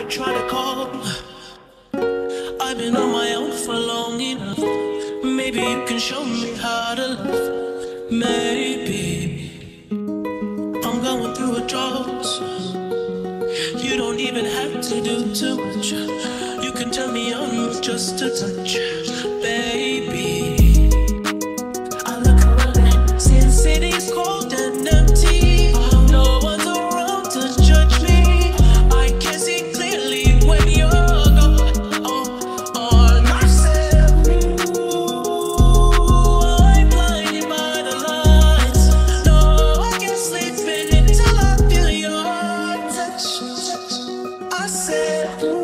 I try to call. I've been on my own for long enough. Maybe you can show me how to love. Maybe I'm going through a drought. You don't even have to do too much. You can turn me on with just a touch, baby. I look around, see the city's cold and empty. No one's around to judge me. I can see clearly when you're gone. On myself, I'm blinded by the lights. No, I can't sleep until I feel your touch. I said